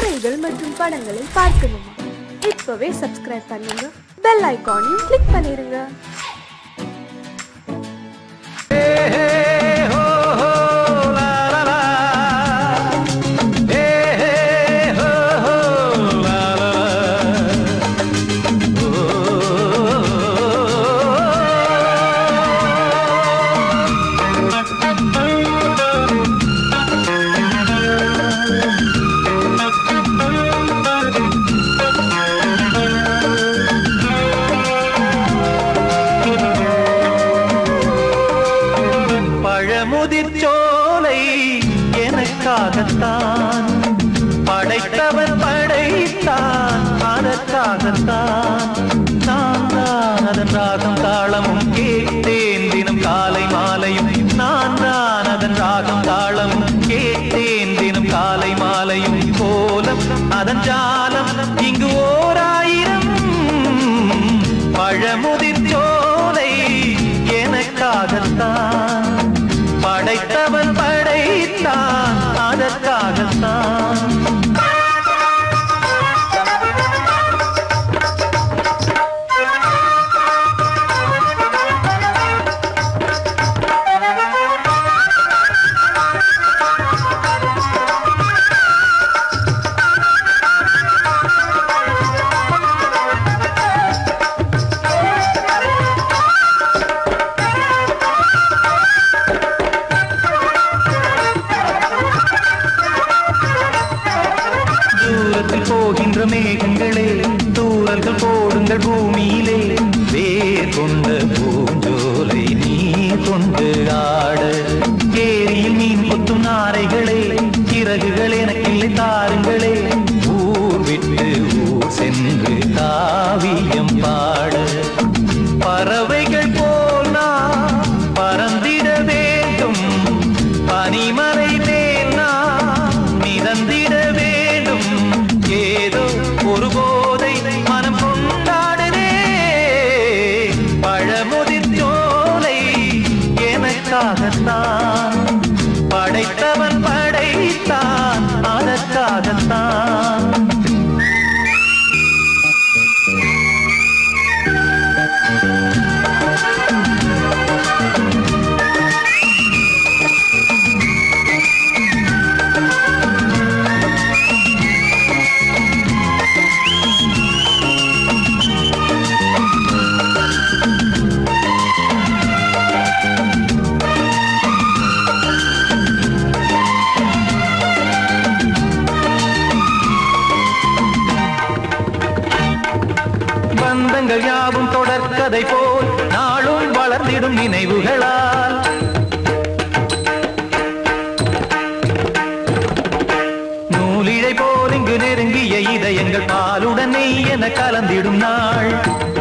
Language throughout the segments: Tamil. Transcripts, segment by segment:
கதைகள் மற்றும் படங்களை பார்க்கணுமா? இப்பவே சப்ஸ்கிரைப் பண்ணுங்க, பெல் ஐகானையும் கிளிக் பண்ணிருங்க. எனக்காகத்தான் படைத்தவன் படைத்தான், அதற்காகத்தான் நான் தான் அதன் ராகம் தாளமும் கேட்டேன் தினம் காலை மாலையும். நான் தான் அதன் ராகம் தாளமும் கேட்டேன் தினம் காலை மாலையும். கோலம் அதன் ஜாலம் இங்கு ஓர் ஆயிரம். பழமுதிர் சோலை எனக்காகத்தான் படைத்தவன் படைத்தான், அதற்காகத்தான். போகின்ற மேகங்களே, தூரல்கள் போடுங்கள் பூமியிலே. வேர் கொண்ட பூஞ்சோலை நீ கொண்டு ஆட. ஏரியில் மீன் கொத்தும் நாரைகளே, சிறகுகள் எனக்கில்லை தாருங்களே. ஊர் விட்டு ஊர் சென்று காவியம் பாட. பறவைகள் போல் நான் பறந்திட வேண்டும், பனிமலை மேல் நான் மிதந்திட வேண்டும். ஏதோ ஒரு போதை மனம் கொண்டாடுதே. பழமுதிர் சோலை எனக்காகத்தான் படைத்தவன் படைத்தான், அதற்காகத்தான். பந்தங்கள் யாவும் தொடர்கதை போல் நாளும் வளர்ந்திடும் நினைவுகளால். நூலிழை போல் இங்கு நெருங்கிய இதயங்கள் பாலுடன் நெய் என கலந்திடும் நாள்.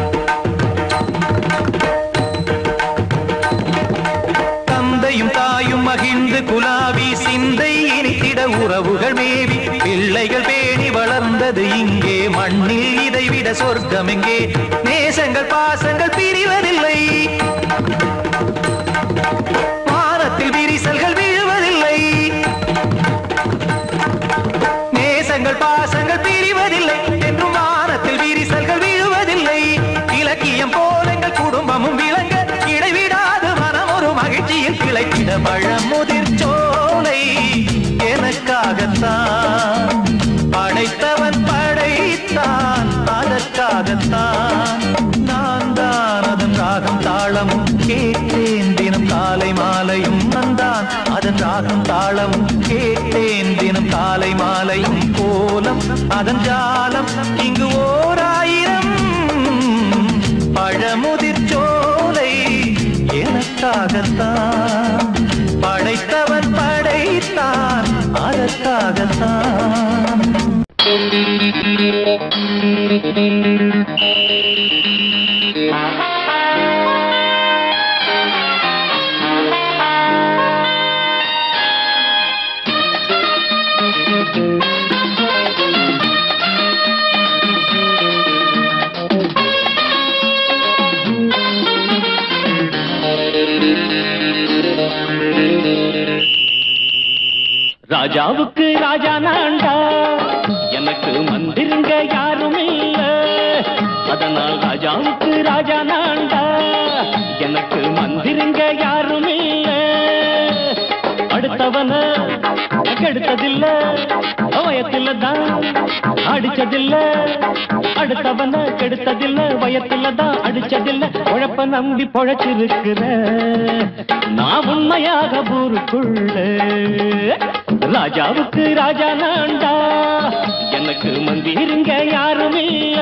தந்தையும் தாயும் மகிழ்ந்து குலாவி சிந்தை இனித்திட உறவுகள் மேவி. பிள்ளைகள் பேணி வளர்ந்தது இங்கே மண்ணில், இதைவிட சொர்க்கம் எங்கே? நேசங்கள் பாசங்கள் பிரிவதில்லை, வானத்தில் விரிசல்கள் விழுவதில்லை. நேசங்கள் பாசங்கள் பிரிவதில்லை என்றும் வானத்தில் விரிசல்கள் விழுவதில்லை. இலக்கியம் போல எங்கள் குடும்பமும் விளங்க, இடைவிடாது மனம் ஒரு மகிழ்ச்சியில் கிளைத்திட. பழமுதிர் சோலை எனக்காகத்தான் படைத்தவன் படைத்தான், அதற்காகத்தான். நான் தான் அதன் ராகம் தாளமும் கேட்டேன் தினம் காலை மாலையும். நந்தான் அதன் ராகம் தாளமும் கேட்டேன் தினம் காலை மாலையும். கோலம் அதன் ஜாலம் இங்கு ஓர் ஆயிரம். பழமுதிர் சோலை எனக்காகத்தான் படைத்தவன் படைத்தான், அதற்காகத்தான். ராஜாவுக்கு ராஜா நான்டா, ராஜாவுக்கு ராஜா நான்டா, எனக்கு மந்திரிங்க யாரும் இல்ல. அடுத்தவன கெடுத்ததில்ல, வயத்தில தான் அடிச்சதில்ல. அடுத்தவன கெடுத்ததில்ல, வயத்தில தான் அடிச்சதில்ல. உழப்ப நம்பி பொழைச்சிருக்கிற நான் உண்மையாக ஊருக்குள்ள. ராஜாவுக்கு ராஜா நான்டா, எனக்கு மந்திரிங்க யாரும் இல்ல.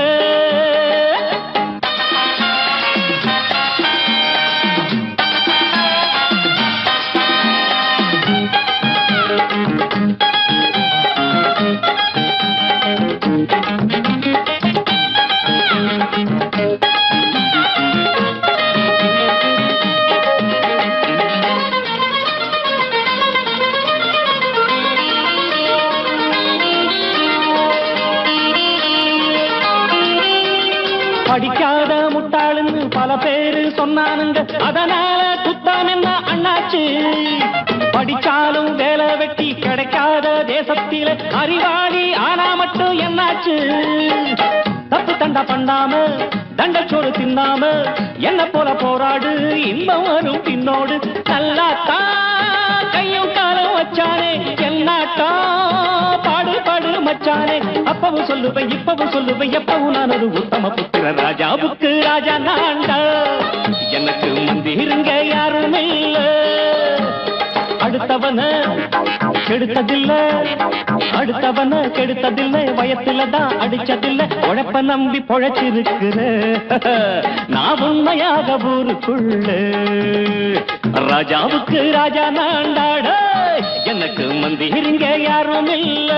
படிக்காத முட்டாளுன்னு பல பேரு சொன்னானுங்க, அதனால குத்தம் என்ன அண்ணாச்சு. படிச்சாலும் வேலை வெட்டி கிடைக்காத தேசத்தில அறிவாளி ஆனா மட்டும் என்னாச்சு. தப்பு தண்டா பண்ணாம தண்டச்சோறு தின்னாம என்ன போல போராடு, இன்பம் வரும் பின்னோடு. நல்லாத்தான் கையும் காலம் வச்சானே, என்னாட்டா பாடு பாடு மச்சானே. அப்பவும் சொல்லுவேன் இப்பவும் சொல்லுவேன், எப்பவும் நான் ஒரு உத்தம புத்திர. ராஜாவுக்கு ராஜா நான்டா, எனக்கு மந்திருங்க யாரும் இல்ல. அடுத்தவன கெடுத்ததில்ல, அடுத்தவன கெடுத்ததில்ல, வயத்தில தான் அடிச்சதில்ல. உழைப்ப நம்பி பொழைச்சிருக்கிற நான் உண்மையாக ஊருக்குள்ள. ராஜாவுக்கு ராஜா நான்டாட, எனக்கு மந்திரிங்க யாரும் இல்ல.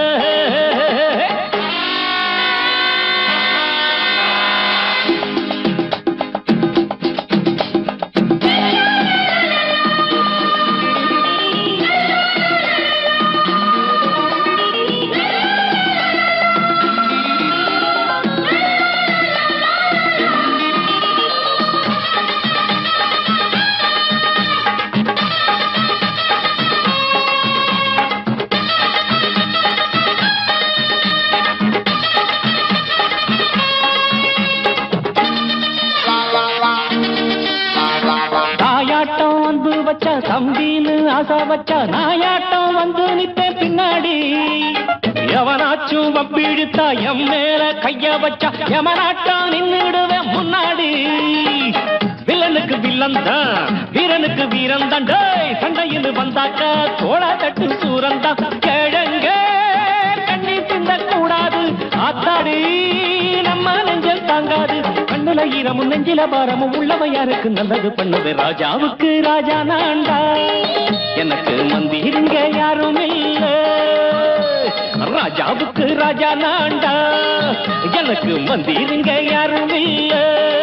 தம்பின்னு ஆசா வச்சா நாயாட்டம் வந்து நிப்பேன் பின்னாடி. எவனாச்சும் வப்பிழுத்தா எம் மேல கைய வச்சா எவனாட்டம் நின்னுடுவேன் முன்னாடி. வில்லனுக்கு வில்லன் தான், வீரனுக்கு வீரன் தான். சண்டையில் வந்தாக்க தோள தட்டு சூரன் தான். கிழங்க கண்ணி திந்த கூடாது, ஆத்தாடி நம்ம நெஞ்சல் தாங்காது. கண்ணுல ஈரமும் நெஞ்சில பாரமும் உள்ளவ யாருக்கு நல்லது பண்ணுது. ராஜாவுக்கு ராஜா நான்டா, எனக்கு மந்திரிங்க யாரும் இல்ல. ராஜாவுக்கு ராஜா நான்டா, எனக்கு மந்திரிங்க யாரும் இல்ல.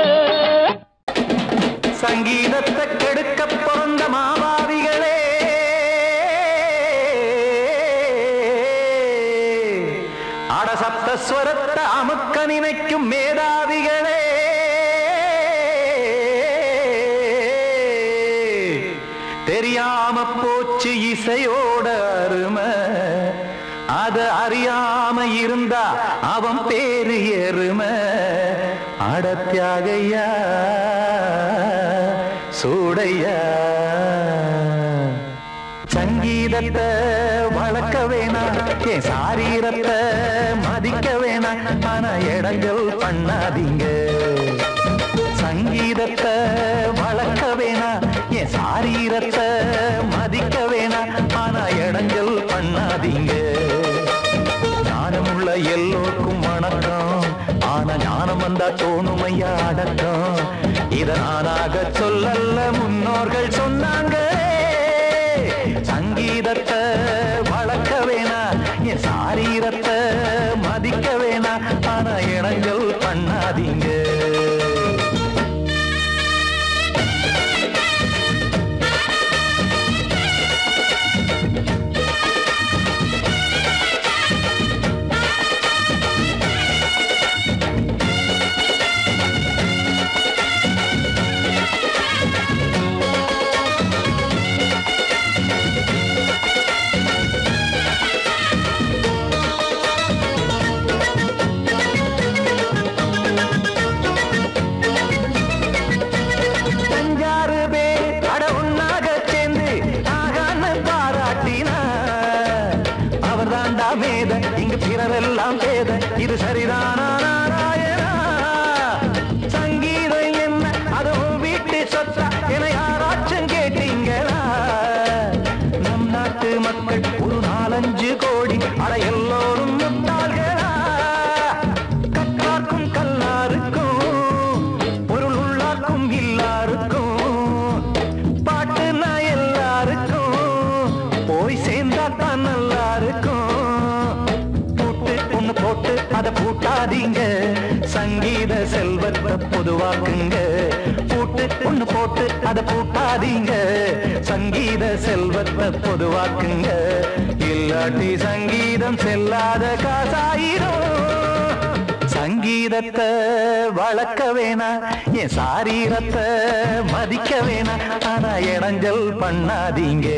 சங்கீதத்தை கெடுக்க பிறந்த மாபாவிகளே, அடசப்தஸ்வரத்தை அமுக்க நினைக்கும் மேதாவிகளே, தெரியாம போச்சு இசையோட அருமை. அத அறியாம இருந்தா அவன் பேரு எருமை. அடத்தியாகையா சூடையா, சங்கீதத்தை வளர்க்க வேணா, என் சாரீரத்தை மதிக்க வேணா. ஆனா இடங்கள் பண்ணாதீங்க. சங்கீதத்தை வளர்க்க வேணா, என் சாரீரத்தை மதிக்க வேணா. ஆனா இடங்கள் பண்ணாதீங்க. ஞானமுள்ள எல்லோருக்கும் வணக்கம், ஆனா ஞானம் வந்தா தோணுமையா அடக்கம். இத நானாக சொல்லல்ல, முன்னோர்கள் சொன்னாங்க. சங்கீதத்தை வளர்க்க வேணா, என் சாரீரத்தை மதிக்க வேணா. ஆனா இடங்கள் பண்ணாதீங்க. பிறரெல்லாம் பேத இது சரிதானா நாராயணா? சங்கீதம் என்ன அதுவும் வீட்டு சொத்தா என யாராச்சும் கேட்டீங்களா? நம் நாட்டு மக்கள் ஒரு 4-5 கோடி அட எல்லோரும் முட்டாள்களா? கற்றார்க்கும் கல்லாருக்கும் பொருள் உள்ளார்க்கும் இல்லாருக்கும் பாட்டுனா எல்லாருக்கும் போய் சேர்ந்தாத்தான் நல்லா இருக்கும். பூட்டு ஒண்ணு போட்டு அதை பூட்டாதீங்க, சங்கீத செல்வத்தை பொதுவாக்குங்க. பூட்டு ஒண்ணு போட்டு அதை பூட்டாதீங்க, சங்கீத செல்வத்தை பொதுவாக்குங்க. இல்லாட்டி சங்கீதம் செல்லாத காசாயிரும். சங்கீதத்தை வளர்க்க வேணா, என் சாரீரத்தை மதிக்க வேணா, ஆனா இடைஞ்சல் பண்ணாதீங்க.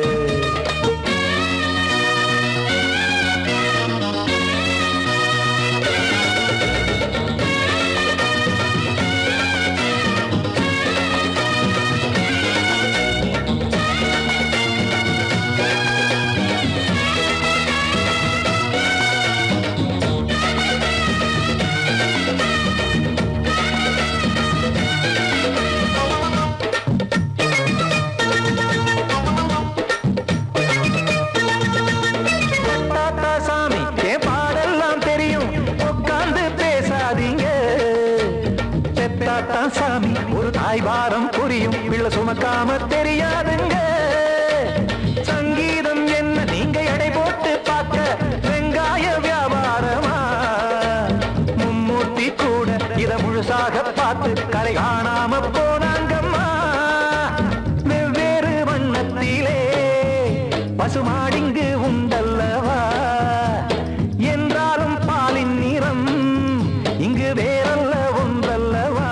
சாமி ஒரு தாய் வாரம் புரியும், பிள்ளை சுமக்காம தெரியாதுங்க. சங்கீதம் என்ன நீங்க எடை போட்டு பார்க்க வெங்காய வியாபாரமா? மும்மூர்த்தி கூட இத முழுசாக பார்த்து கரை காணாம போனாங்கம்மா. வெவ்வேறு வண்ணத்திலே பசுமாடிங்கு உண்டல்லவா? என்றாலும் பாலின் நிறம் இங்கு வேறல்ல ஒன்றல்லவா?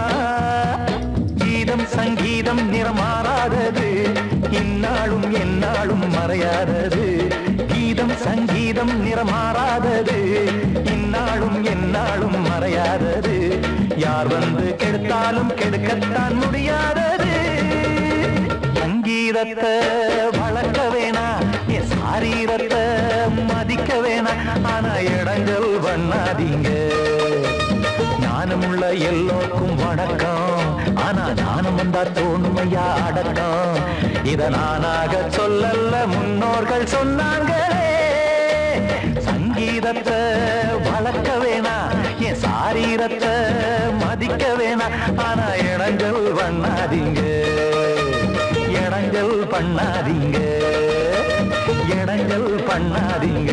சங்கீதம் நிறமாறாதது, இந்நாளும் எந்நாளும் மறையாதது. கீதம் சங்கீதம் நிறமாறாதது, இந்நாளும் எந்நாளும் மறையாதது. யார் வந்து கெடுத்தாலும் கெடுக்கத்தான் முடியாதது. சங்கீதத்தை வளர்க்க வேணா, என் சாரீரத்தை மதிக்க வேணா, ஆனா இடங்கள் பண்ணாதீங்க. ஞானமுள்ள எல்லோருக்கும் வணக்கம், ஆனா ஞானம் வந்தா தோணுமையா அடக்கம். இத நானாக சொல்லல்ல, முன்னோர்கள் சொன்னாங்களே. சங்கீதத்தை வளர்க்க வேணா, என் சாரீரத்தை மதிக்க வேணா, ஆனா இடங்கள் பண்ணாதீங்க. இடங்கள் பண்ணாதீங்க, இடங்கள் பண்ணாதீங்க.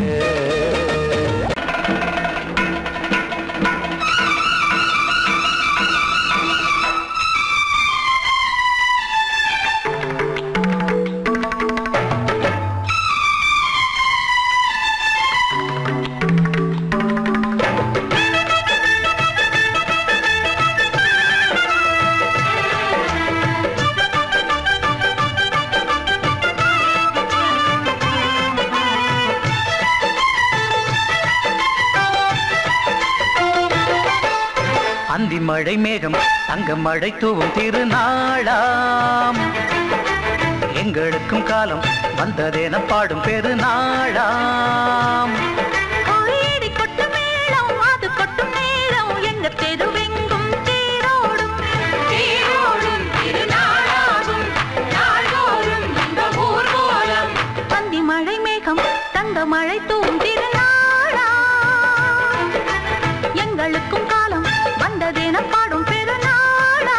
அந்தி மழை மேகம் தங்க மழை தூவும் திருநாளாம். எங்களுக்கும் காலம் வந்ததென பாடும் பெருநாளாம். கொட்டும் மேளம் அது கொட்டும் நேரம் எங்க தெருவெங்கும் தேரோடும் தேரோடும் திருநாளாகும் நாள்தோறும் இந்த ஊர்வலம். அந்தி மழை மேகம் தங்க மழை தூவும் திருநாளாம். எங்களுக்கும் காலம் வந்ததென பாடும் பெருநாளா.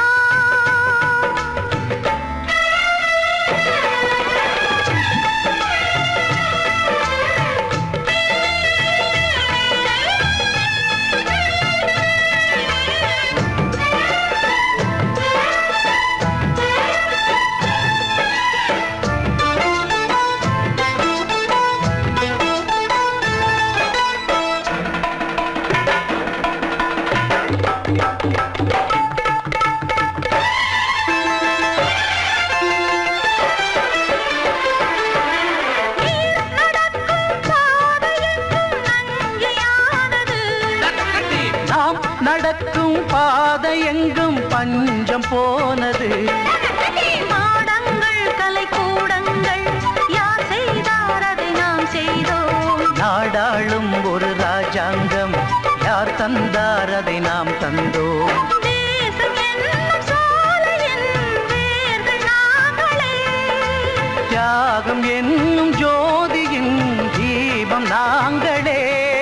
நடக்கும் பாதை எங்கும் பஞ்சம் போனது. மாடங்கள் கலை கூடங்கள் யார் செய்தார் அதை நாம் செய்தோம். நாடாளும் ஒரு ராஜாங்கம் யார் தந்தார் அதை நாம் தந்தோம். தேசம் என்னும் சோலையின் வேர்கள் நாங்களே. தியாகம் என்னும் ஜோதியின் தீபம் நாங்களே.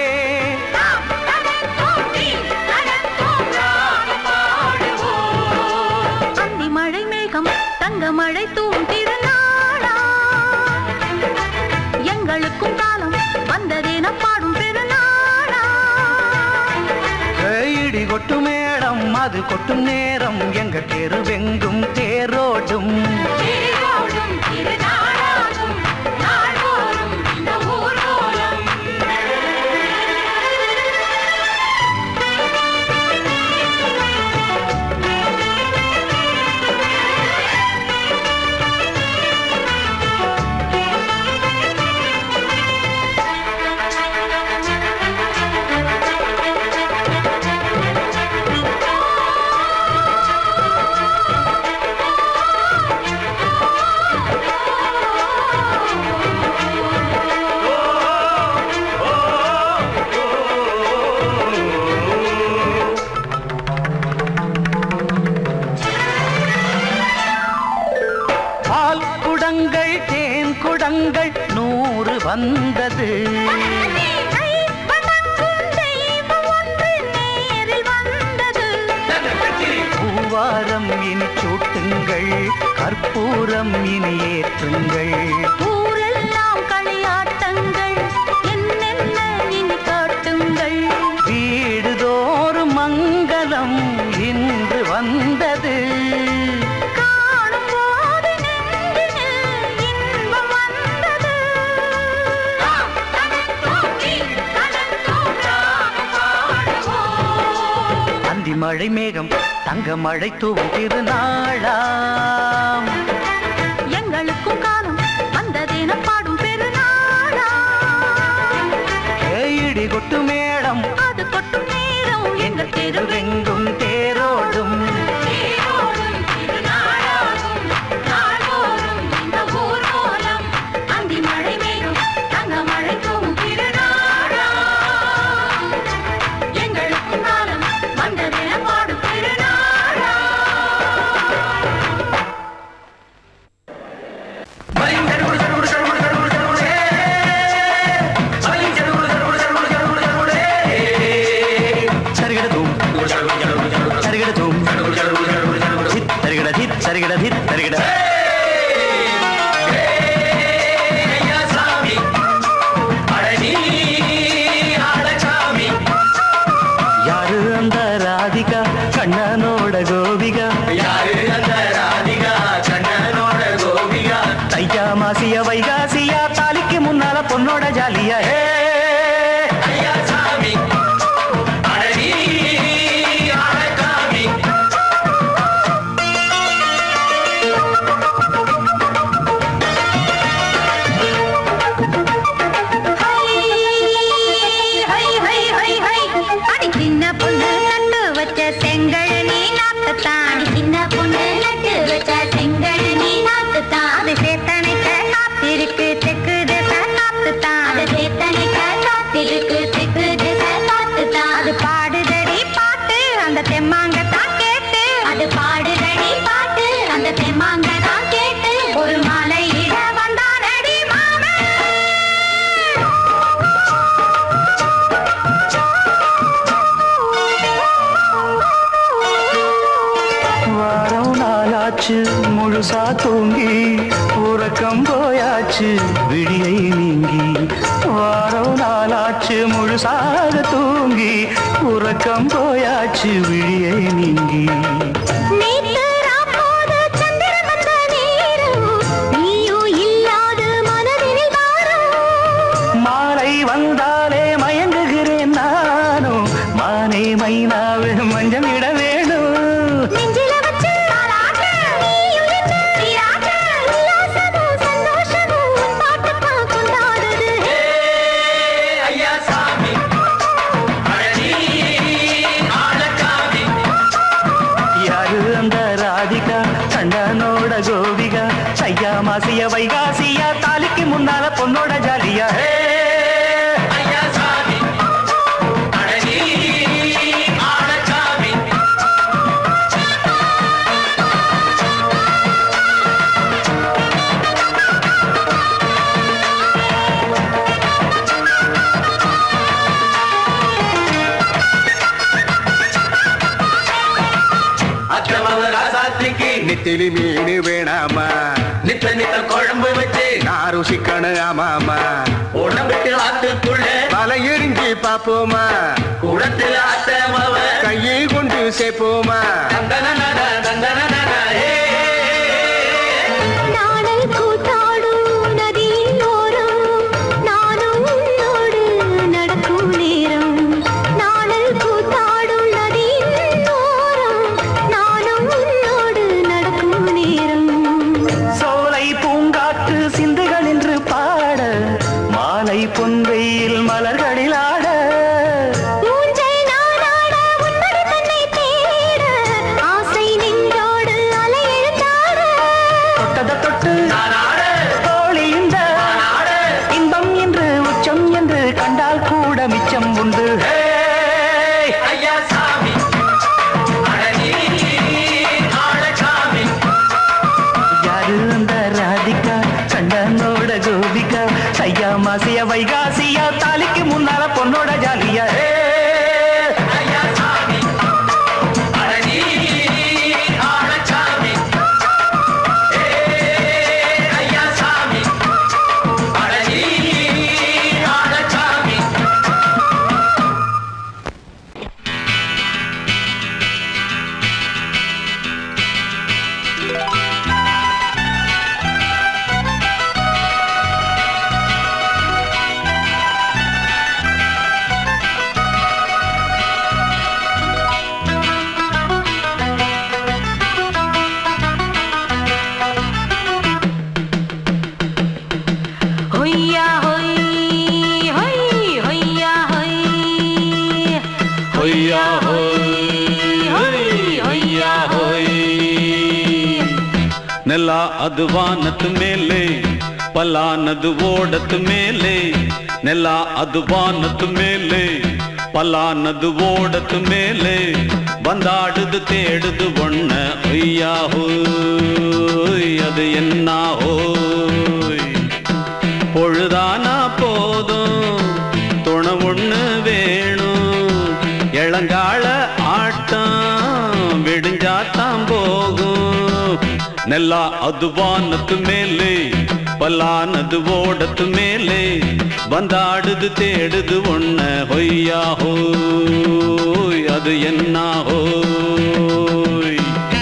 அந்தி மழை மேகம் தங்க மழை தூவும் திருநாளா. எங்களுக்கும் காலம் வந்ததென பாடும் பெருநாளா. இடி கொட்டும் மேடம் அது கொட்டும் நேரம் எங்க தெருவெங்கும் தேரோடும். தேரோடும் திருநாளாகும் நாள்தோறும் இந்த ஊர்வலம். பால் குடங்கள் தேன் குடங்கள் 100 வந்தது. பூவாரம் இனி சூட்டுங்கள் கற்பூரம் இனி ஏற்றுங்கள். ஊரெல்லாம் களியாட்டங்கள் என்னென்ன இனி காட்டுங்கள். வீடுதோறும் மங்களம் இன்று வந்தது. காணும் போது நெஞ்சினில் இன்பம் வந்தது. அந்தி மழை மேகம் தங்க மழை தூவும் திருநாளாம். எங்களுக்கும் காலம் வந்ததென பாடும் பெருநாளா. இடி கொட்டு மேடம் அது கொட்டும் நேரம் எங்கள் தெருவெங்கும் தேரோடும். தேரோடும் திருநாளாகும் நாள்தோறும் இந்த ஊர்வலம். அந்தி மழை மேகம் தங்க மழை தூவும் திருநாளா. எங்களுக்கும் காலம் வந்ததென பாடும் பெருநாளா. சரிகிடதும் சரிகிடதும் சரிகிட சரிகிட சரிகிட யாரு அந்த ராதிகா கண்ணனோட கோபிகா. தையா மாசிய வைகாசியா தாலிக்கு முன்னால பொண்ணோட ஜாலியா. அடி சின்ன பொண்ணு நட்டு வச்ச செங்கல் நீ நாட்டுத்தான். சின்ன பொண்ணு நட்டு வச்ச செங்கல் நீ நாட்டுத்தான். அது சேத்தனைக்க காத்திருக்கு தெற்கு திசை காத்துத்தான். அது சேத்தனைக்க காத்திருக்கு தெற்கு திசை காத்துத்தான். அது பாடுதடி பாட்டு அந்த தெம்மாங்கத்தான் கேட்டு. அது பாடுதடி பாட்டு அந்த தெம்மாங்கத்தான் கேட்டு. ஒரு மாலை இட வந்தானடி மாமன். வாரம் நாளாச்சு முழுசா தூங்கி உறக்கம் போயாச்சு விடியை நீங்கி. வாரம் நாளாச்சு முழுசாக தூங்கி உறக்கம் போயாச்சு விடியை நீங்கி. நேத்து ராப்போது சந்திரன் வந்த நேரம் நீயும் இல்லாத மனதினில் வாரம். மாலை வந்தாலே மயங்குகிறேன் நானும். மானே மைனாவே மஞ்சம் இட வேணும். நெஞ்சில வச்சு தாலாட்ட நீயும் என்ன நீராட்ட. உல்லாசமும் சந்தோஷமும் உன் பாட்டுத்தான் கொண்டாடுது. யாரு அந்த ராதிகா கண்ணனோட கோபிகா. தையா மாசிய வைகாசியா தாலிக்கு முன்னால பொண்ணோட ஜாலியா. ராசாத்திக்கு நெத்திலி மீன் வேணாமா நித்த நித்த குழம்பு வச்சு நான் ருசிக்கணும் ஆமாமா உடம்புக்கு ஆத்துக்குள்ள பல எரிஞ்சு பாப்போமா குடத்துல ஆத்தமாவ கையை கொண்டு சேர்ப்போமா நாடல் கூத்தாடும் நதியின் ஓரம் நானும் உன்னோடு நடக்கும் நேரம் நாடல் கூத்தாடும் நதியின் ஓரம் நானும் உன்னோடு நடக்கும் நேரம் சோலை பூங்காற்று சிந்துகள் என்று பாட மாலை பொன்வெயில் மலர்களில் ஆட ஊஞ்சல் நானாட உன்னோடு தன்னை தேட ஆசை நெஞ்சோடு அலை எழுந்தாட தொட்டத தொட்டு தோழி இந்த இன்பம் என்று உச்சம் என்று கண்டால் கூட மிச்சம் உண்டு ஐயா சாமி யாரு அந்த ராதிகா கண்டனோட கோபிகா ஐயா மாசிய வைகாசியா தாலிக்கு முன்னால பொண்ணோட ஜாலியா ஐயா சாமி ஐயா சாமி ஹொய்யா ஹொய் ஹொய் ஹொய்யா ஹொய் ஹொய்யா ஹொய் ஹொய்யா ஹொய் ನೆಲ ಅದು ವಾನದ ಮೇಲೆ ಪಲಾನದು ಓಡದ ಮೇಲೆ ನೆಲ ಅದು ವಾನದ ಮೇಲೆ ಪಲಾನದು ಓಡದ ಮೇಲೆ ಬಂದಾಡುದು தேடுது ஒண்ண ஒய்யா ஹோய் அது என்ன ஹோய் பொழுதானா போதும் துணை ஒண்ணு வேணும் இளங்கால ஆட்டம் விடிஞ்சாத்தான் போகும் ನೆಲ ಅದು ವಾನದ ಮೇಲೆ ಪಲಾನದು ಓಡದ ಮೇಲೆ ಬಂದಾಡುದು தேடுது ஒண்ண ಹೊಯ್ಯಾ ஹோய் அது என்ன ஹோய்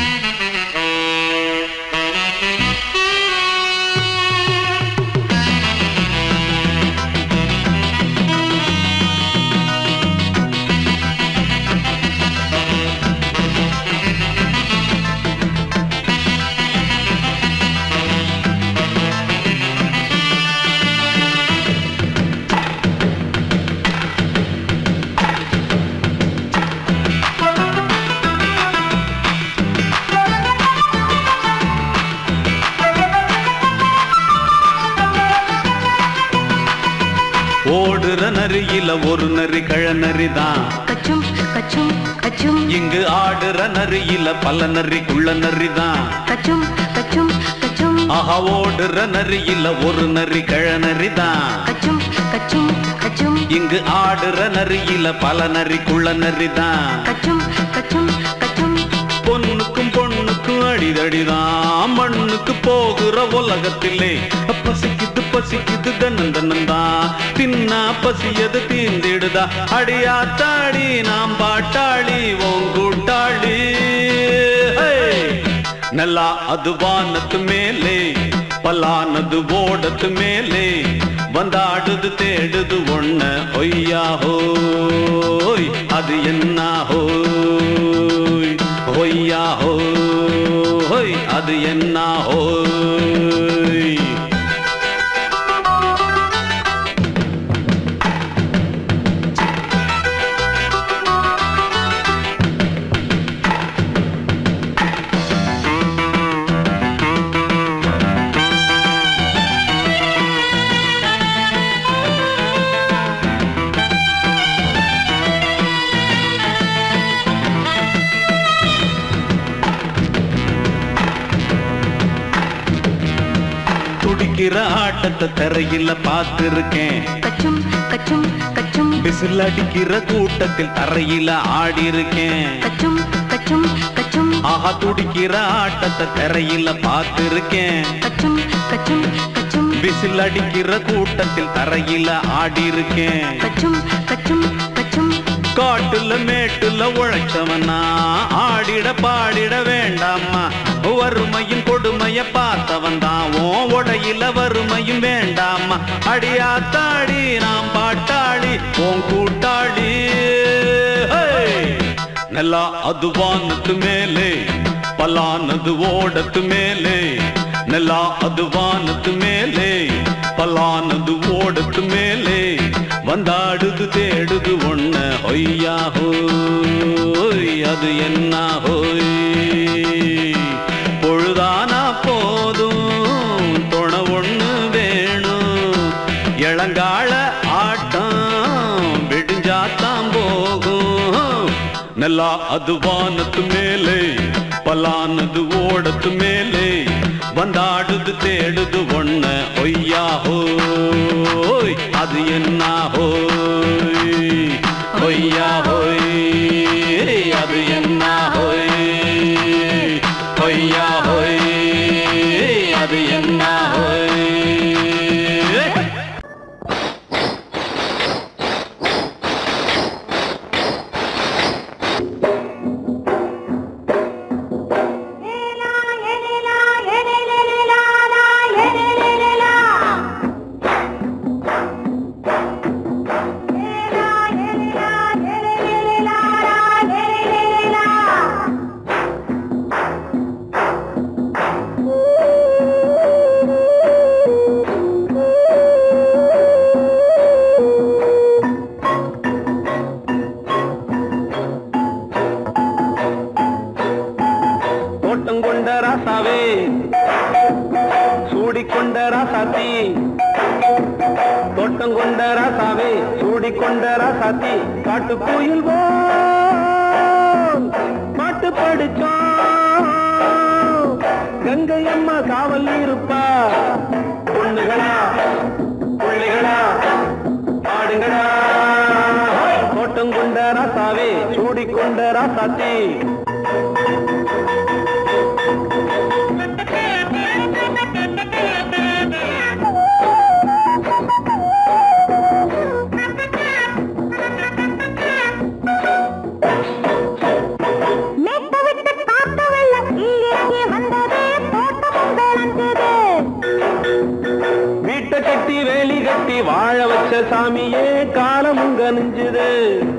ஓடுற நரியில ஒரு நரி கழநரிதான் கச்சும் கச்சும் கச்சும் இங்கு ஆடுற நரியில பல நரி குள்ள நரிதான் கச்சும் கச்சும் கச்சும் ஆஹா ஓடுற நரியில ஒரு நரி கழநரிதான் கச்சும் கச்சும் கச்சும் இங்கு ஆடுற நரியில பல நரி குள்ள நரிதான் கச்சும் கச்சும் கச்சும் பொண்ணுக்கும் பொண்ணுக்கும் அடிதடிதான் மண்ணுக்கு போகிற உலகத்திலே பசிக்குது பசிக்குது தன்னந்தனந்தான் தின்னா பசியது தீந்திடுதா அடியாத்தாடி நாம் பாட்டாளி ஓங்கூட்டாளி ನೆಲ ಅದು ವಾನದ ಮೇಲೆ ಪಲಾನದು ಓಡದ ಮೇಲೆ ಬಂದಾಡುದು தேடுது ஒண்ண ஒய்யா ஹோய் அது என்ன ஹோய் ஒய்யா ஹோய் அது என்ன ஹோய் துடிக்கிற ஆட்டத்தை தரையில பார்த்திருக்கேன் கச்சும் கச்சும் கச்சும் விசில் அடிக்கிற கூட்டத்தில் தரையில ஆடி இருக்கேன் கச்சும் கச்சும் கச்சும் ஆஹா துடிக்கிற ஆட்டத்தை திரையில பார்த்திருக்கேன். கச்சும் கச்சும் கச்சும் விசில் அடிக்கிற கூட்டத்தில் தரையில ஆடி இருக்கேன். கச்சும் கச்சும் கச்சும் காட்டுல மேட்டுல உழைச்சவனா ஆடிட பாடிட வேண்டாமா. வறுமையும் கொடுமைய பார்த்தவன் தான் உன் உடையில வறுமையும் வேண்டாமா. அடியாத்தாடி நாம் பாட்டாளி உன் கூட்டாளி. நல்லா அது வானத்து மேலே பலானது ஓடத்து மேலே. நல்லா அது வானத்து மேலே பலானது ஓடத்து மேலே. வந்தாடுது தேடுது ஒண்ண ஒய்யா ஹோய் அது என்ன ஹோய். பொழுதானா போதும் துணை ஒண்ணு வேணும். இளங்கால ஆட்டம் விடிஞ்சாத்தான் போகும். நல்லா அது வானத்து மேலே பலானது ஓடத்து மேலே. வந்தாடுது தேடுது ஒண்ண ஒய்யா ஹோய் அது என்ன ஹோய். ஒய்யா ஹோய் அது என்ன ஹோய். ஒய்யா ஹோய் அது என்ன ஹோய். சூடிக்கொண்ட ராசாத்தி தோட்டம் கொண்ட ராசாவே சூடிக்கொண்ட ராசாத்தி. காட்டு கோயில் பாட்டு படிச்சோம். கங்கை அம்மா காவல் இருப்பா. பொண்ணுகளா பிள்ளைகளா ஆடுங்களா. தோட்டம் கொண்ட ராசாவே சூடிக்கொண்ட ராசாத்தி. வீட்டை கட்டி வேலி கட்டி வாழ வச்ச சாமியே காலமும் கனிஞ்சுது.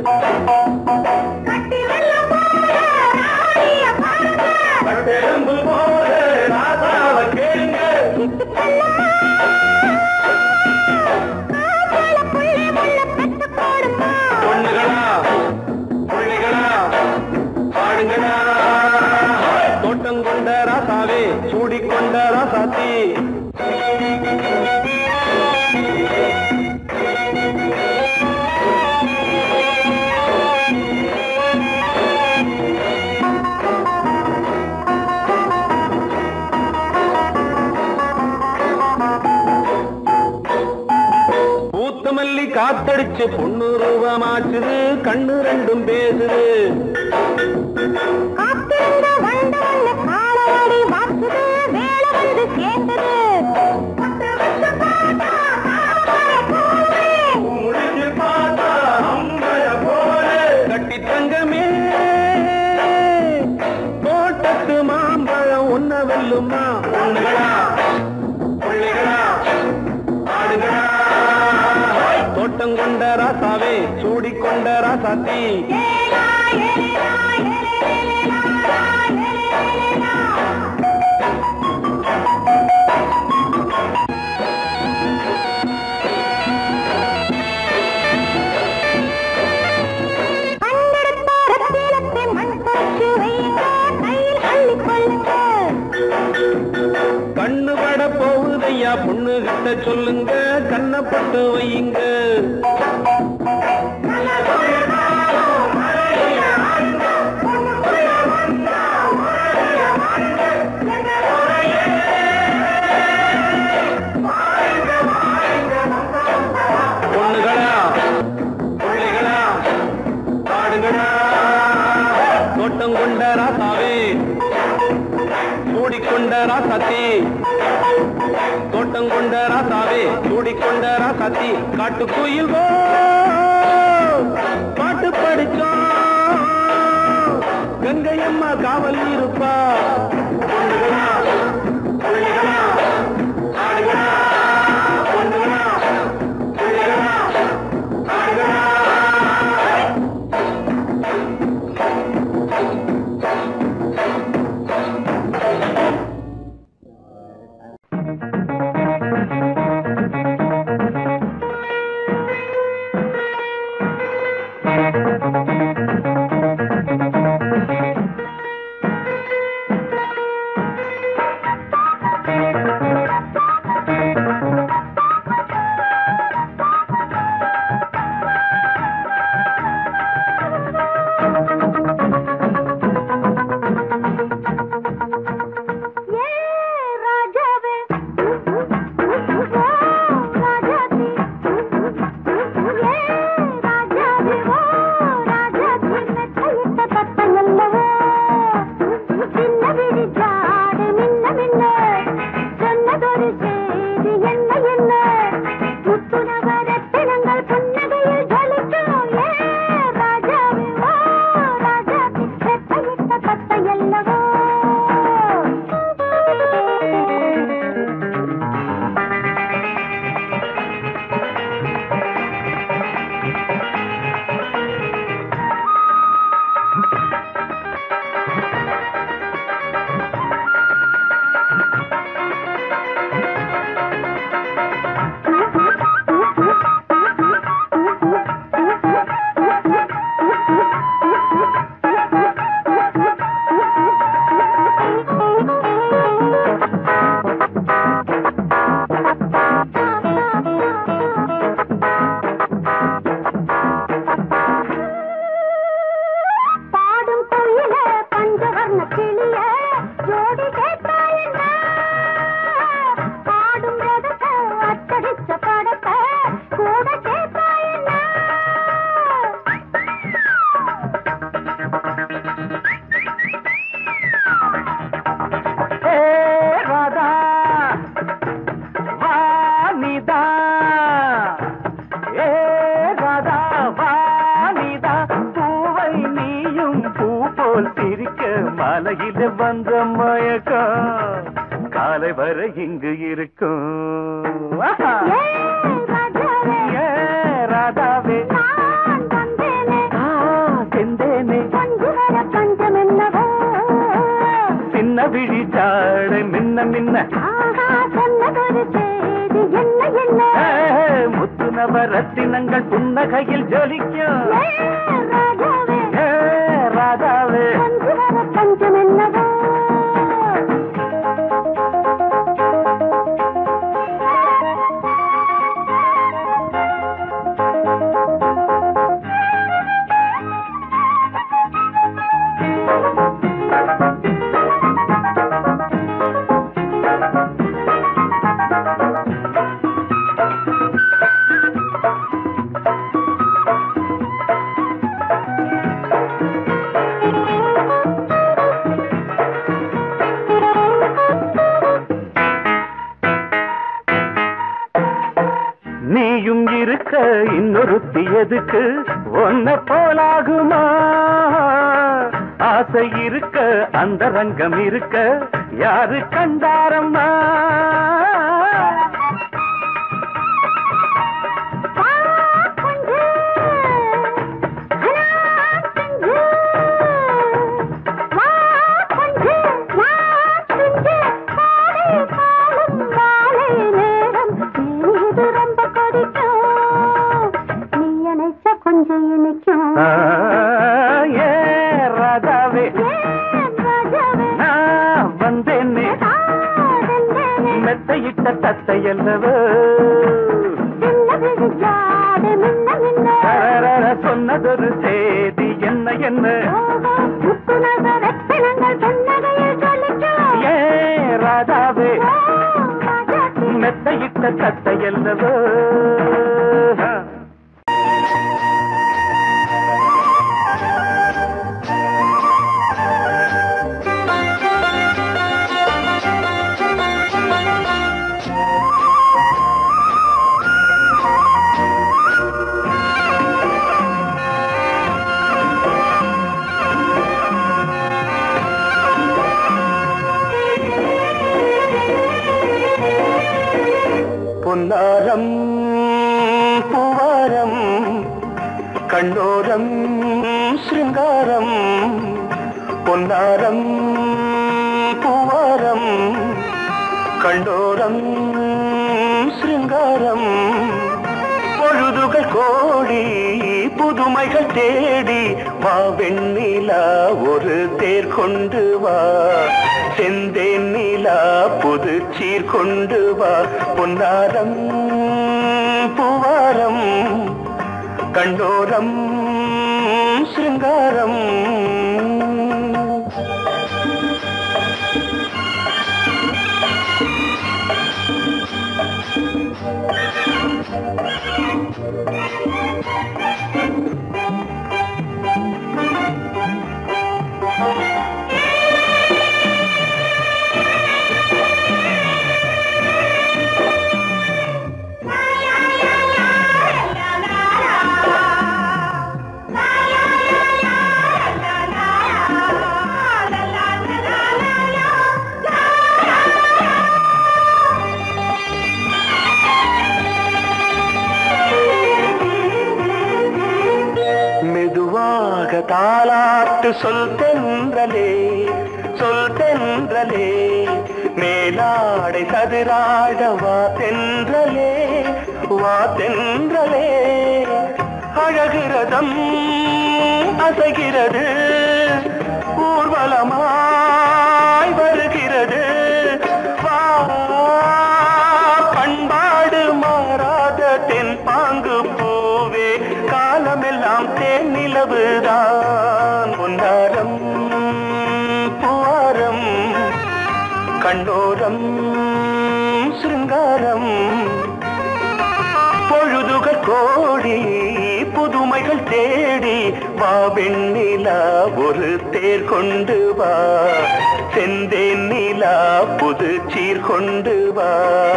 பொண்ணுகளா பிள்ளைகளா ஆடுங்களா. தோட்டம் கொண்ட ராசாவே சூடிக்கொண்ட ராசாத்தி. பூத்தமல்லி காத்தடிச்சு பொண்ணு ரூபமாச்சுது. கண்ணு ரெண்டும் பேசுது. கட்டி தங்கமே தோட்டத்து மாம்பழம் ஒன்ன வெல்லுமா. பொண்ணுகளா பிள்ளைகளா ஆடுகளா. தோட்டம் கொண்ட ராசாவே சூடிக்கொண்ட ராசாத்தி. கண்ணு பட போகுதையா பொண்ணு கிட்ட சொல்லுங்க. கண்ணப்பட்டு வையுங்க. பொண்ணுகளா பிள்ளைகளா ஆடுங்களா. தோட்டம் கொண்ட ராசாவே கொண்ட ராசாத்தி தோட்டம் கொண்ட ராசாவே சூடிக்கொண்ட ராசாத்தி காட்டுக்குயில் பாட்டு படிச்சோம் கங்கையம்மா காவல் இருப்பா எதுக்கு ஒன்ன போலாகுமா ஆசை இருக்க அந்த ரங்கம் இருக்க யாரு கண்டாரம்மா சொன்னதொரு செய்தி என்ன என்ன ஏ ராதாவே மெத்தையிட்ட தத்தை அல்லவோ கண்ணோரம் சிருங்காரம் பொன்னாரம் பூவாரம் கண்ணோரம் சிருங்காரம் பொழுதுகள் கோடி புதுமைகள் தேடி வா வெண்ணிலா ஒரு தேர் கொண்டு வா செந்தேன் நிலா புது சீர் கொண்டு வா பொன்னாரம் பூவாரம் கண்ணோரம் சிருங்காரம் தாலாட்டு சொல் தென்றலே மேலாடை சதுராட வா தென்றலே அழகிறதம் அசைகிறது ஊர்வலமாய் வருகிறது வா பண்பாடு மாறாத தென் பாங்கு பூவே காலமெல்லாம் தேன் நிலவுதான் பொன்னாரம் பூவாரம் கண்ணோரம் சிருங்காரம் பொழுதுகள் கோடி புதுமைகள் தேடி வா வெண்ணிலா ஒரு தேர் கொண்டு வா செந்தேன் நிலா புது சீர் கொண்டு வா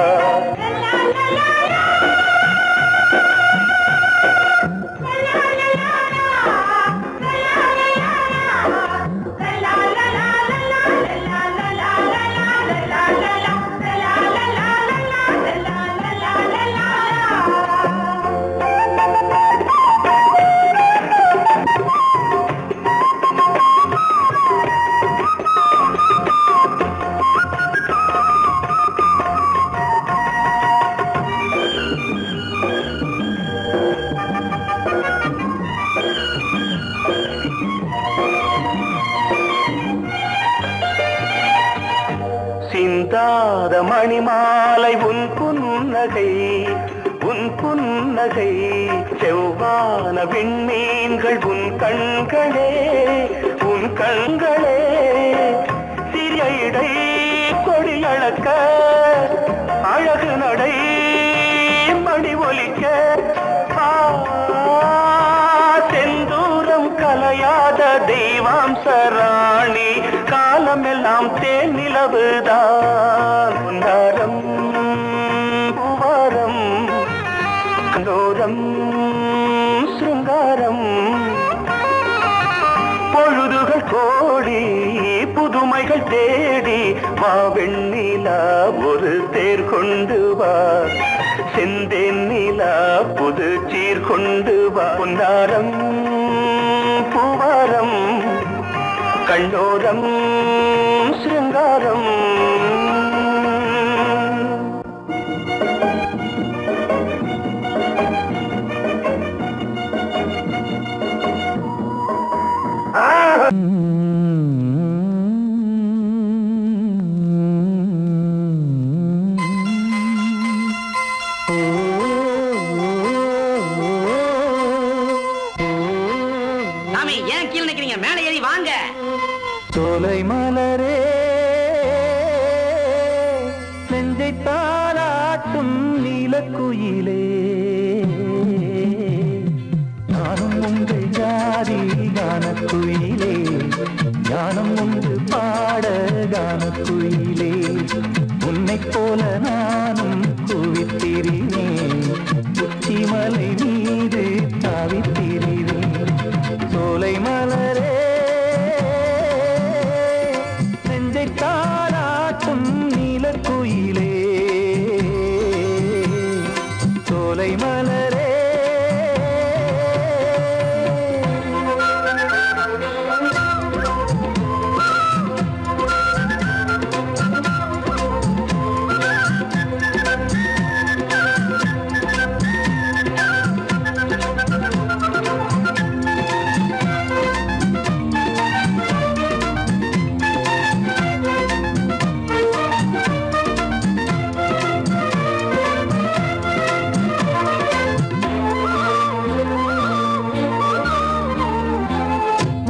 சிந்தாத மணிமாலை உன் புன்னகை செவ்வான விண்மீன்கள் உன் கண்களே சிறிய இடை கொடியளக்க அழகு நடை மணி ஒலிக்க செந்தூரம் கலையாத தெய்வாம்சராணி காலமெல்லாம் தேன் நிலவுதான் பொன்னாரம் பூவாரம் கண்ணோரம் சிருங்காரம் பொழுதுகள் கோடி புதுமைகள் தேடி வா வெண்ணிலா ஒரு தேர் கொண்டு வா செந்தேன் நிலா புது சீர் கொண்டு வா பொன்னாரம் பூவாரம் கண்ணோரம் சிருங்காரம் சோலை மலரே நெஞ்சை தாலாட்டும் நீலக்குயிலே நானும் உங்கள் ஜாதி கானக்குயிலே ஞானம் உண்டு பாட கானக்குயிலே உன்னைப் போல நானும் குவித்திரினேன் உச்சிமலை மீது தாவித்திரினேன் சோலை மலரே தாலாட்டும் நீலக்குயிலே சோலை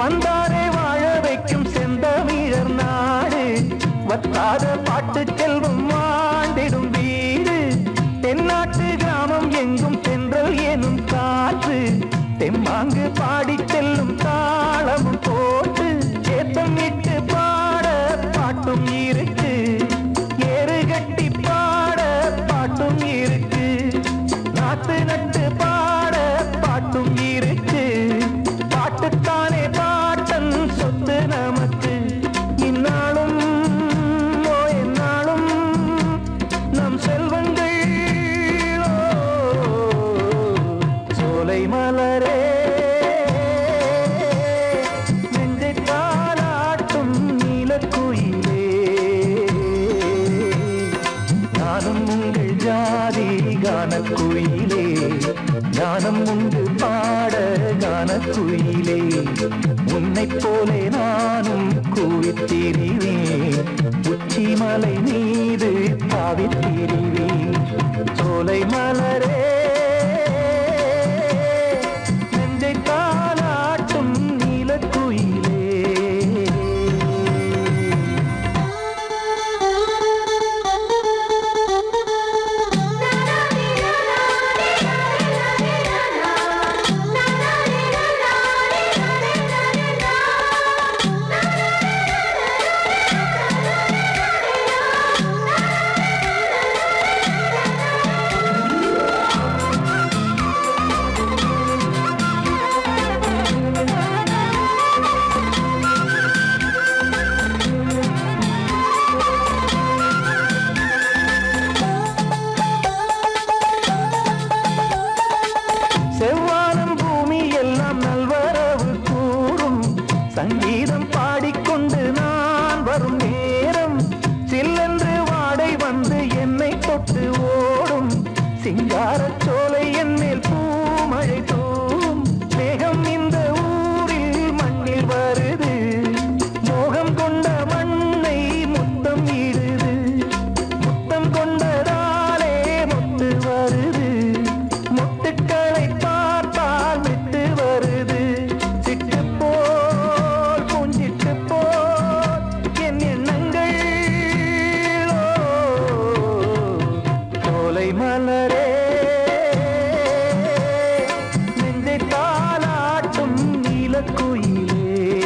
வந்தாரே வாழ வைக்கும் செந்தமிழர் நாடு வத்தாத பாட்டு செல்வம் வாழ்ந்திடும் வீடு தென்னாட்டு கிராமம் எங்கும் தென்றல் எனும் காற்று தெம்மாங்கு பாடி செல்லும் தாளமும் போட்டு ஏத்தம் இட்டு பாட பாட்டும் இருக்கு ஏறு கட்டி பாட பாட்டும் இருக்கு நாத்து நட்டு பாட பாட்டும் இருக்கு பாட்டுத்தானே பாட்டன் சொத்து நமக்கு இந்நாளும் எந்நாளும் நம் செல்வங்கள் சோலை மலரே நெஞ்சை தாலாட்டும் நீலக்குயிலே நானும் உங்கள் ஜாதி கானக்குயிலே ஞானம் உண்டு பாட கானக்குயிலே உன்னைப் போலே நானும் கூவித்திரிவேன் உச்சி மலை மீது தாவித்திரிவேன் சோலை மலரே நெஞ்சை தாலாட்டும் நீலக்குயிலே செவ்வானம் பூமி எல்லாம் நல்வரவு கூறும் சங்கீதம் பாடிக்கொண்டு நான் வரும் நேரம் சில்லென்று வாடை வந்து என்னை தொட்டு ஓடும் சிங்காரச் சோலை என் மேல் பூமழை தூவும் மேகம் இந்த ஊரில் மண்ணில் வருது மோகம் கொண்ட மண்ணை முத்தம் இடுது முத்தம் கொண்டதாலே முத்து வருது முத்துக்களை பார்த்தால் விட்டு வருது சிட்டு போல் பூஞ்சிட்டு போல் என் எண்ணங்கள் சோலை மலரே நெஞ்சை தாலாட்டும் நீலக்குயிலே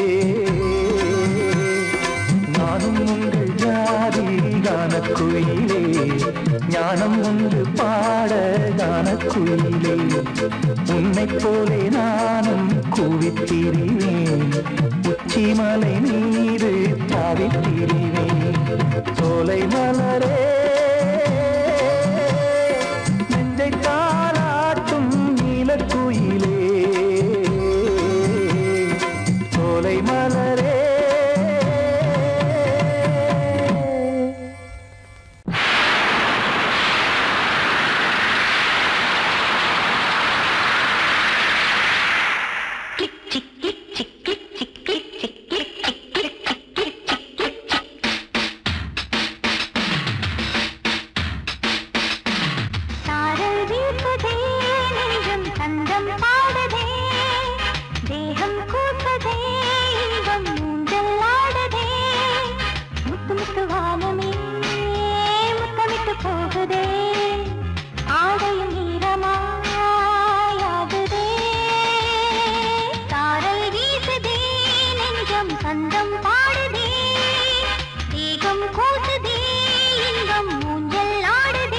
நானும் உங்கள் ஜாதி கானக்குயிலே ஞானம் உண்டு பாட கானக்குயிலே உன்னைப் போலே நானும் கூவித்திரிவேன் உச்சி மலை மீது தாவித்திரிவேன் சோலை மலரே நெஞ்சை தாலாட்டும் நீலக்குயிலே சோலை மலரே சாரல் வீசுதே நெஞ்சம் சந்தம் பாடுதே தேகம் கூசுதே இன்பம் ஊஞ்சல் ஆடுதே முத்து முத்து வானமே முத்தமிட்டு போகுதே ஆடையும் ஈரமாயாகுதே சாரல் வீசுதே நெஞ்சம் சந்தம் பாடுதே தேகம் கூசுதே இன்பம் ஊஞ்சல் ஆடுதே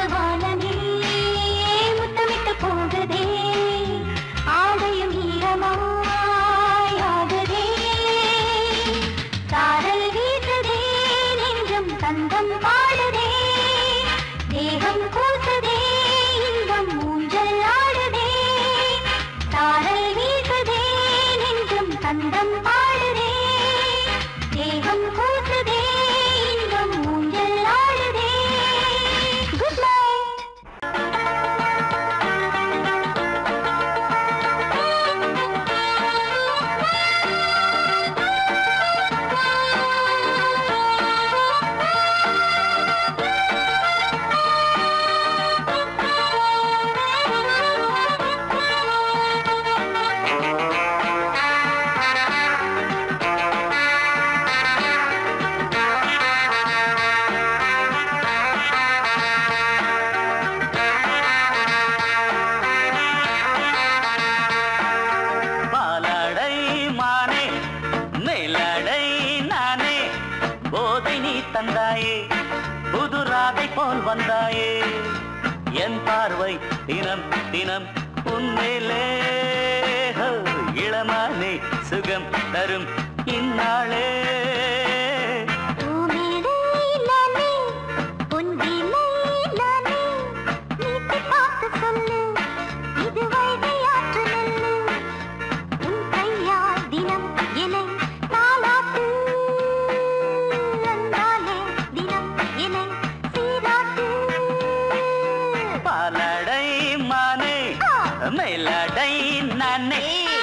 வானமே முத்தமிட்டு போகுதே ஆடையும் ஈரமாயாகுதே சாரல் வீசுதே நெஞ்சம் தந்தம் பாடுதே தேகம் கூசுதே இன்பம் ஊஞ்சல் ஆடுதே சாரல் வீசுதே நெஞ்சம் தந்தம் பாடுதே தேகம் கூசுதே இன்பம் ஊஞ்சல் ஆடுதே குட் நைட் பாலாடை மானே மேலாடை நானே போதை நீ தந்தாயே புது ராதை போல் வந்தாயே என் பார்வை தினம் தினம் உன்மேலே ஹோ, இளமானே சுகம் தரும் இந்நாளே பூமியிலே நானே பொன்னிலே நானே நீட்டி பார்த்து சொல்லு இது வைகையாற்று நெல்லு உன் கையால் தினம் என்னை தாலாட்டு அந்தாலே தினம் என்னை சீராட்டு பாலாடை மானே மேலாடை நானே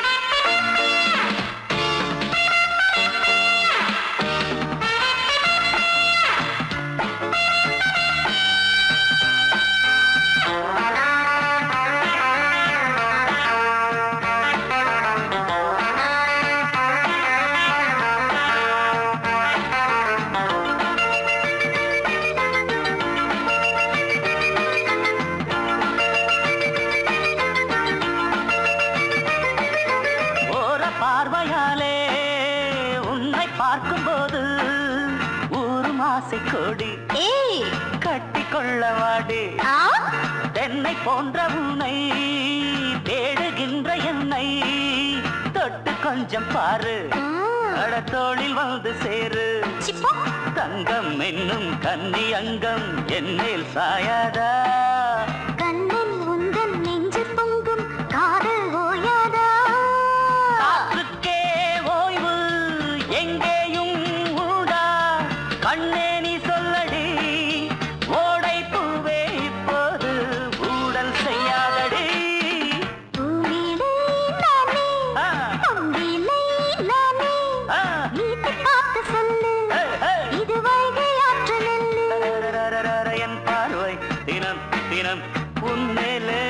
ஓர பார்வையாலே உன்னை பார்க்கும்போது ஊரும் ஆசை கொடி ஏய் கட்டி கொள்ளவாடி ஆ தென்னை போன்ற உன்னை தேடுகின்ற என்னை தொட்டு கொஞ்சம் பாரு அடத்தோளில் வந்து சேரு சிப்பா தங்கம் என்னும் கன்னி அங்கம் என்னேல் சாயாதா கண்ணன் உந்தன் நெஞ்சு பொங்கும் காதல் ஓயாதா காற்றுக்கே ஓய்வு எங்கேயும் உண்டா கண்ணே நீ சொல்லடி ஓடை பூவே இப்போது ஊடல் செய்யாதடி பூமியிலே நானே ஆ, பொங்கிலே நானே ஆ, நீட்டி பார்த்து சொல்லு ஹே, ஹே. இது வைகையாற்று நெல்லு ரரரரரர, என் பார்வை தினம் தினம் உன்மேலே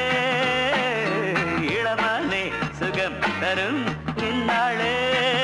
இளமானே சுகம் தரும் இந்நாளே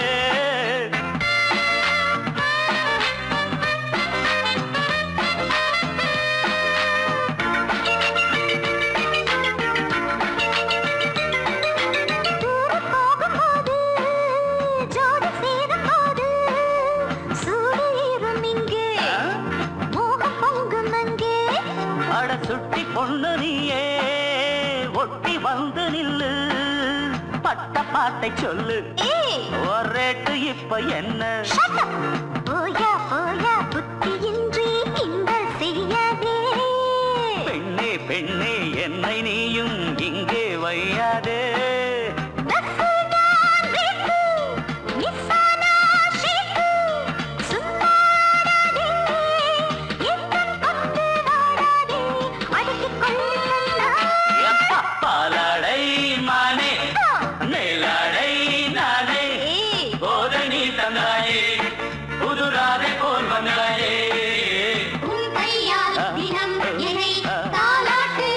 தூரம் போகும்போது ஜோடி சேரும்போது சூடு ஏறும் இங்கே மோகம் பொங்கும் அங்கே அட சுட்டி பொண்ணு நீயே ஒட்டி வந்து நில்லு பட்ட பாட்டை சொல்லு ஏய் ஒரேட்டு இப்ப என்ன shut up போயா போயா புத்தியின்றி கிண்டல் செய்யாதே பெண்ணே பெண்ணே என்னை நீயும் இங்கே வையாதே நசுடான் வீட்டு நிசானா ஷேக்கு சும்மாடாதே எத்தன் கொண்டு வாடாதே அடக்கிக் கொள்ளுங்களா எப்பா பாலாடை மானே மேலாடை நானே ஏய் போதை நீ தந்தாயே புது ராதை போல் வந்தாயே உன் கையால் தினம் என்னை தாலாட்டு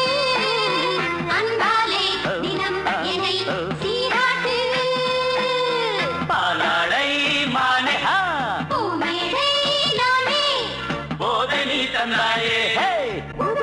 அன்பாலே தினம் என்னை சீராட்டு பாலாடை மானே பூமேடை நானே போதை நீ தந்தாயே புது